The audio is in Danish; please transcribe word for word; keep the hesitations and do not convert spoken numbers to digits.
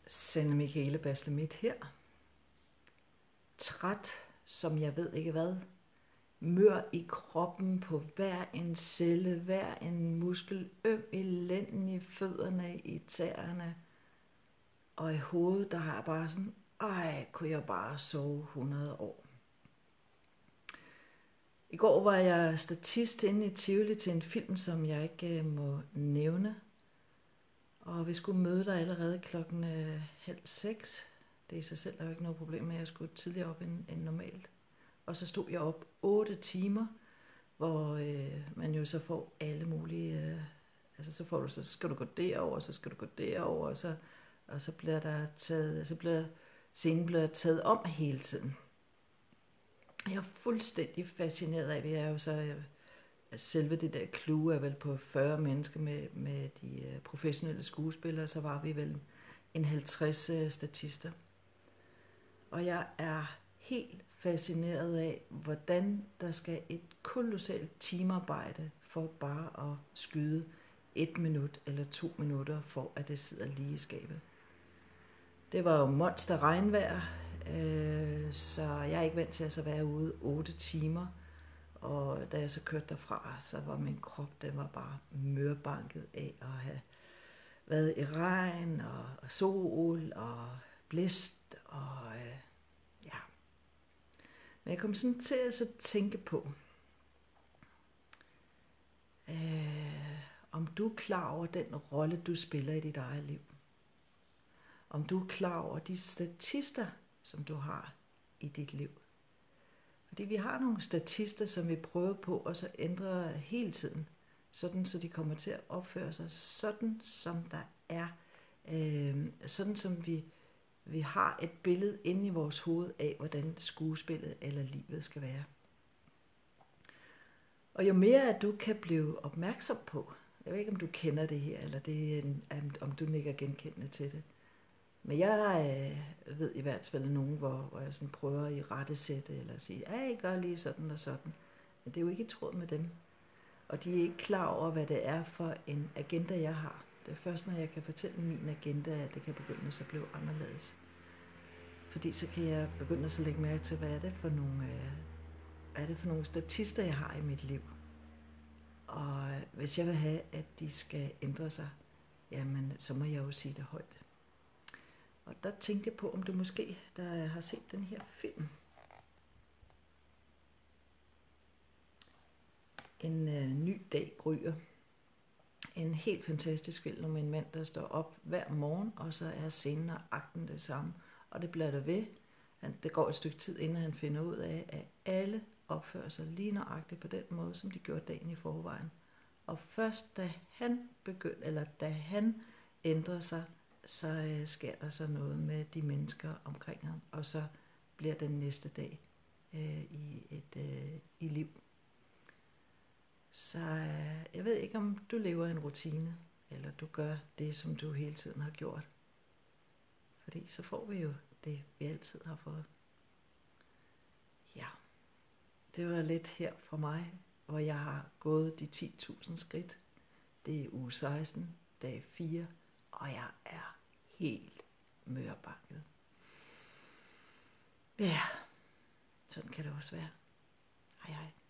Sanne Michaele Baslemit her. Træt, som jeg ved ikke hvad. Mør i kroppen på hver en celle, hver en muskel. Øm i lænden, i fødderne, i tæerne. Og i hovedet, der har jeg bare sådan, ej, kunne jeg bare sove hundrede år. I går var jeg statist inde i Tivoli til en film, som jeg ikke må nævne. Og vi skulle møde der allerede klokken øh, halv seks. Det i sig selv er jo ikke noget problem med, at jeg skulle tidligere op end, end normalt. Og så stod jeg op otte timer, hvor øh, man jo så får alle mulige... Øh, altså så får du, så skal du gå derover, så skal du gå derover, og så, og så bliver der taget... Så bliver scenen bliver taget om hele tiden. Jeg er fuldstændig fascineret af, vi er jo så... Øh, selve det der clue er vel på fyrre mennesker med, med de professionelle skuespillere, så var vi vel en halvtreds statister. Og jeg er helt fascineret af, hvordan der skal et kolossalt teamarbejde for bare at skyde et minut eller to minutter, for at det sidder lige i skabet. Det var jo monster regnvejr, øh, så jeg er ikke vant til at så være ude otte timer. Og da jeg så kørte derfra, så var min krop, den var bare mørbanket af at have været i regn og, og sol og blæst og øh, ja. Men jeg kom sådan til at så tænke på, øh, om du er klar over den rolle, du spiller i dit eget liv. Om du er klar over de statister, som du har i dit liv. Fordi vi har nogle statister, som vi prøver på at så ændre hele tiden, sådan så de kommer til at opføre sig sådan, som der er, øh, sådan som vi, vi har et billede inde i vores hoved af, hvordan skuespillet eller livet skal være. Og jo mere at du kan blive opmærksom på, jeg ved ikke om du kender det her, eller det er en, om du nikker genkendende til det, men jeg øh, ved i hvert fald nogen, hvor, hvor jeg sådan prøver at i rettesætte eller sige, hey, gør lige sådan og sådan. Men det er jo ikke i tråd med dem. Og de er ikke klar over, hvad det er for en agenda, jeg har. Det er først, når jeg kan fortælle min agenda, at det kan begynde at blive anderledes. Fordi så kan jeg begynde at så lægge mærke til, hvad er det for nogle, øh, hvad er det for nogle statister, jeg har i mit liv. Og hvis jeg vil have, at de skal ændre sig, jamen så må jeg jo sige det højt. Og der tænkte jeg på, om du måske der har set den her film. En øh, ny dag gryer. En helt fantastisk film om en mand, der står op hver morgen, og så er scenen og akten det samme. Og det bliver der ved. Han, det går et stykke tid, inden han finder ud af, at alle opfører sig lige nøjagtigt på den måde, som de gjorde dagen i forvejen. Og først da han begyndte, eller da han ændrer sig, så øh, sker der så noget med de mennesker omkring ham, og så bliver den næste dag øh, i et øh, i liv. Så øh, jeg ved ikke, om du lever en rutine, eller du gør det, som du hele tiden har gjort. Fordi så får vi jo det, vi altid har fået. Ja, det var lidt her fra mig, hvor jeg har gået de ti tusind skridt. Det er uge seksten, dag fire, og jeg er helt mørbanket. Ja, sådan kan det også være. Hej hej.